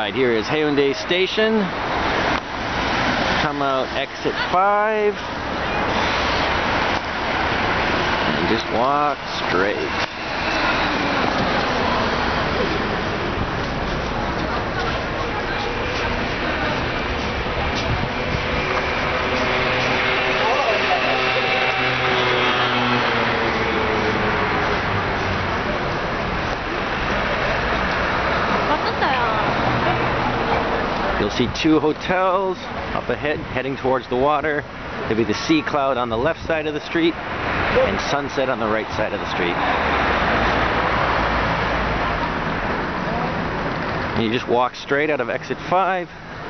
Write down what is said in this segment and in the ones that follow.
Alright, here is Haeundae Station. Come out exit 5. And just walk straight. You'll see 2 hotels up ahead heading towards the water. There'll be the Sea Cloud on the left side of the street and Sunset on the right side of the street. And you just walk straight out of exit 5.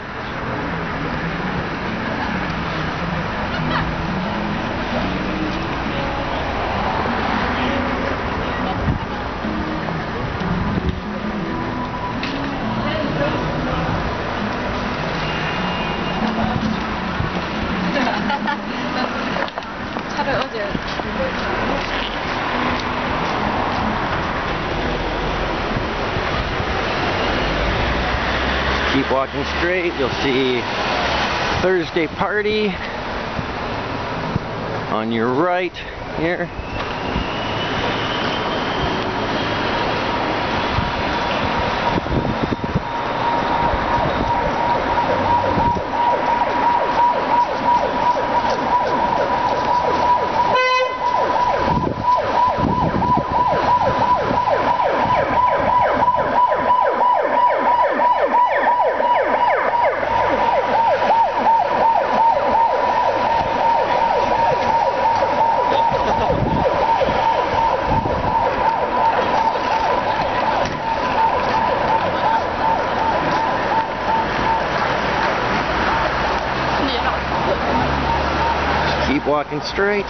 Keep walking straight, you'll see Thursday Party on your right here. Keep walking straight.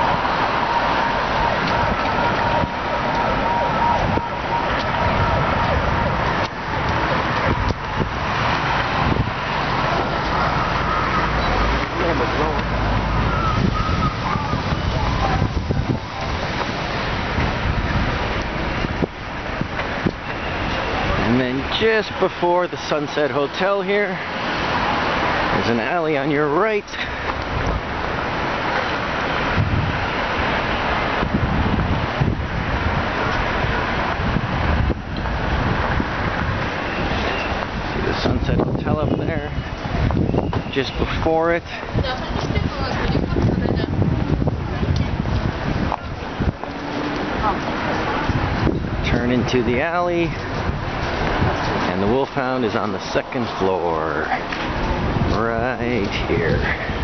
And then just before the Sunset Hotel here, there's an alley on your right. Sunset Hotel up there, just before it. Turn into the alley, and the Wolfhound is on the 2nd floor, right here.